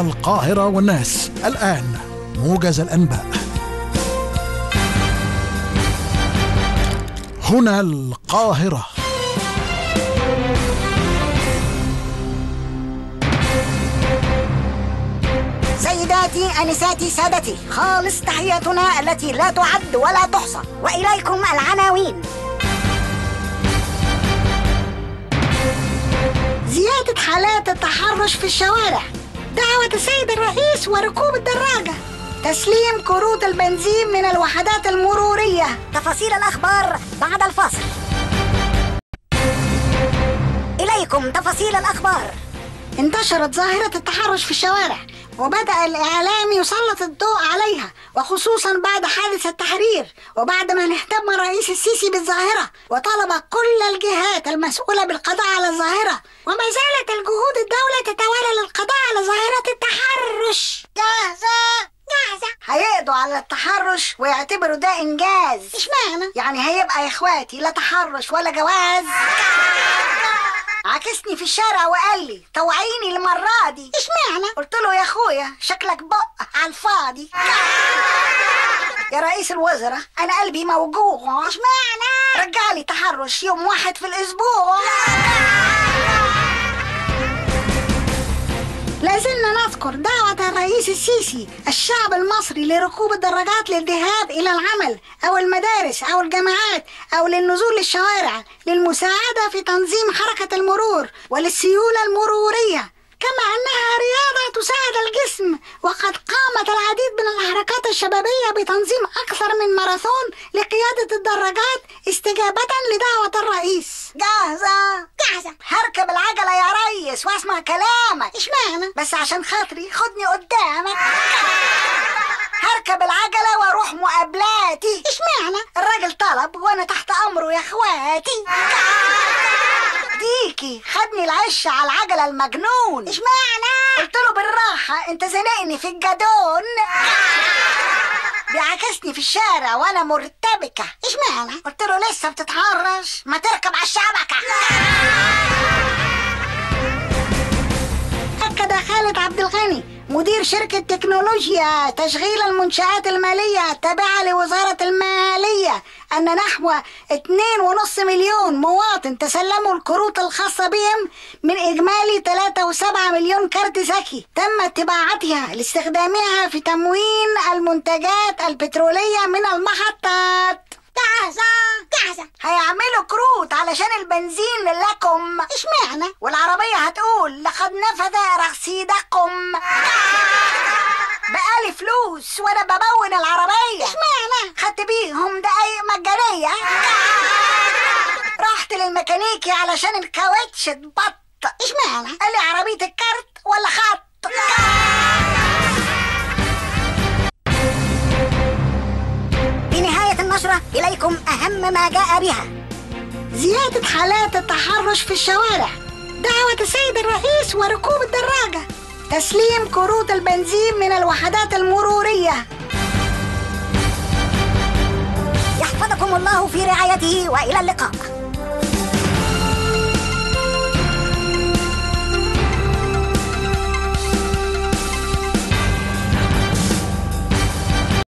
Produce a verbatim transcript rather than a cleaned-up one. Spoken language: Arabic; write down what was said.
القاهرة والناس. الآن موجز الأنباء. هنا القاهرة. سيداتي أنساتي سادتي، خالص تحياتنا التي لا تعد ولا تحصى، وإليكم العناوين. زيادة حالات التحرش في الشوارع، دعوة السيد الرئيس وركوب الدراجة، تسليم كروت البنزين من الوحدات المرورية. تفاصيل الأخبار بعد الفاصل. إليكم تفاصيل الأخبار. انتشرت ظاهرة التحرش في الشوارع، وبدأ الإعلام يسلط الضوء عليها، وخصوصا بعد حادث التحرير، وبعد ما اهتم الرئيس السيسي بالظاهرة وطلب كل الجهات المسؤولة بالقضاء على الظاهرة. وما زالت الجهود الدولة تتوالى للقضاء على ظاهرة التحرش. جاهزة جاهزة. هيقضوا على التحرش ويعتبروا ده إنجاز. اشمعنى؟ يعني هيبقى يا إخواتي لا تحرش ولا جواز. عكسني في الشارع وقال لي توعيني المرة دي. اشمعنى؟ قلت له يا اخويا شكلك بق على الفاضي. يا رئيس الوزراء انا قلبي موجوع. اشمعنى؟ رجع لي تحرش يوم واحد في الاسبوع. لازلنا نذكر دعوة الرئيس السيسي الشعب المصري لركوب الدراجات للذهاب إلى العمل أو المدارس أو الجامعات أو للنزول للشوارع للمساعدة في تنظيم حركة المرور وللسيولة المرورية، كما أنها رياضة تساعد الجسم. وقد قامت العديد من الحركات الشبابية بتنظيم أكثر من ماراثون لقيادة الدراجات استجابة لدعوة الرئيس. جاهزة؟ جاهزة. هركب العجلة يا ريس واسمع كلامك. اشمعنى؟ بس عشان خاطري خدني قدامك. هركب العجلة واروح مقابلاتي. اشمعنى؟ الراجل طلب وانا تحت امره يا اخواتي. ديكي خدني العش على العجلة المجنون. اشمعنى؟ قلت له بالراحة انت زنقني في الجدون. بيعكسني في الشارع وانا مرتبكة. اشمعنى؟ قلت له لسه بتتحرش، ما تركب على الشبكة. أكد خالد عبد الغني مدير شركة تكنولوجيا تشغيل المنشآت المالية التابعة لوزارة المالية أن نحو اثنين ونص مليون مواطن تسلموا الكروت الخاصة بهم من إجمالي ثلاثة وسبعة مليون كارت ذكي تم طباعتها لاستخدامها في تموين المنتجات البترولية من المحطات. جاهزة جاهزة. هيعملوا كروت علشان البنزين لكم. اشمعنى؟ والعربية هتقول لقد نفذ رصيدكم. بقالي فلوس وانا بمون العربية. اشمعنى؟ خدت بيهم دقايق مجانية. رحت للميكانيكي علشان الكاوتش اتبط. اشمعنى؟ قال لي عربية الكارت ولا خط. النشرة إليكم أهم ما جاء بها. زيادة حالات التحرش في الشوارع، دعوة السيد الرئيس وركوب الدراجة، تسليم كروت البنزين من الوحدات المرورية. يحفظكم الله في رعايته وإلى اللقاء.